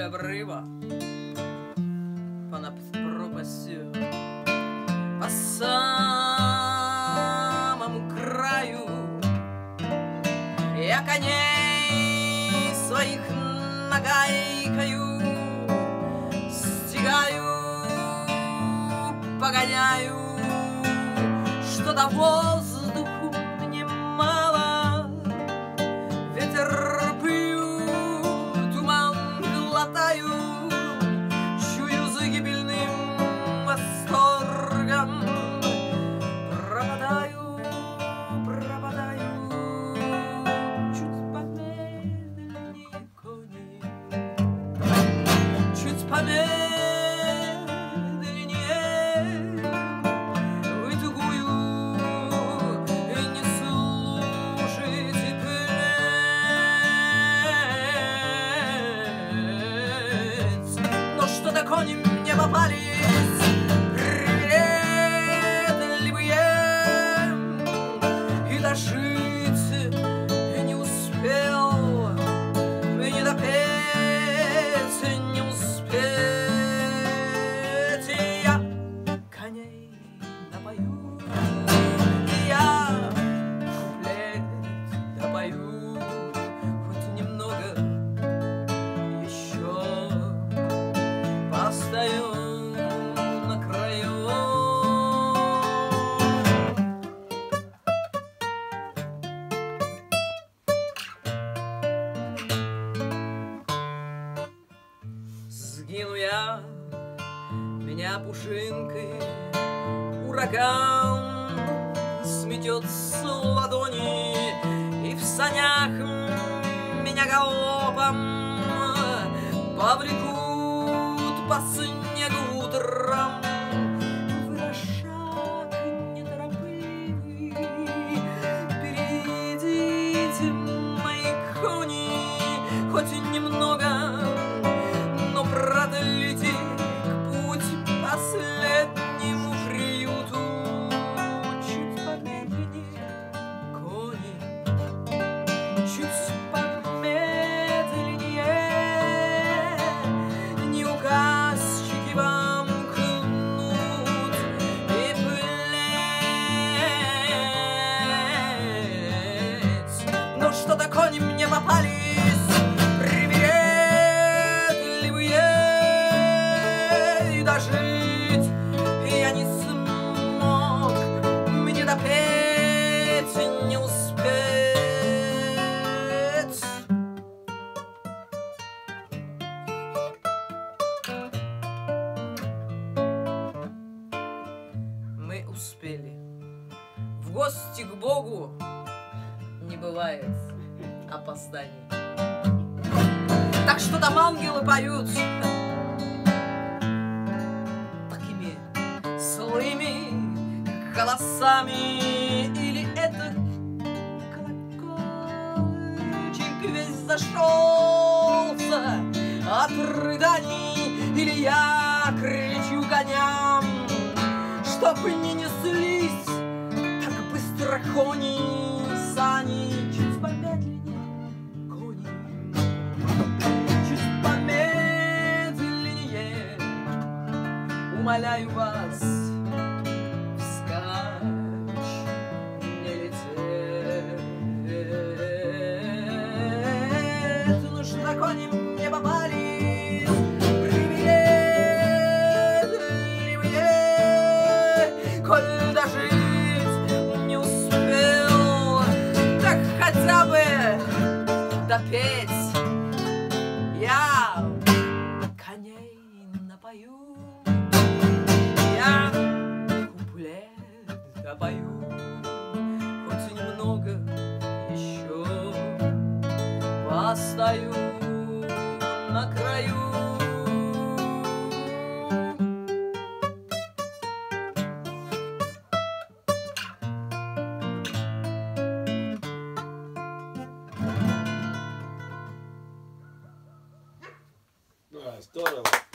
обрыва, понад пропастью, по самому краю. Я коней своих нагайкою стигаю, погоняю, что-то воздуху мне мало. Ветер пью, туман глотаю, чую за гибельным восторгом. Пропадаю, пропадаю, чуть помедленнее кони, чуть помедленнее вы тугую не слушайте плеть. Но что-то кони мне попались привередливые, и дожить не успел, и не допеть не успеть. И я коней напою, и я куплет допою, хоть немного еще постою на краю. Сгину я, меня пушинкой ураган сметет с ладони, и в санях меня галопом повлекут по снегу утром. Вы на шаг неторопливый, перейдите мои кони хоть и немного, но продлите путь последнему приюту. Чуть помедленнее кони, чуть помедленнее, не указчики вам кнут и плеть. Но что-то кони мне попались привередливые, и дожить я не смог, мне допеть не успеть. Мы успели в гости к Богу, не бывает опозданий. Так что там ангелы поют такими злыми голосами, или это колокольчик весь зашелся от рыданий, или я кричу коням, чтоб не неслись так быстро кони, сани. Чуть помедленнее кони, чуть помедленнее, умоляю вас, вскачь не лететь. Ну что кони мне попались привередливые, коль дожить не успел, так хотя бы допеть я коней напою. Я куплет допою, хоть немного еще постою на краю. Здорово.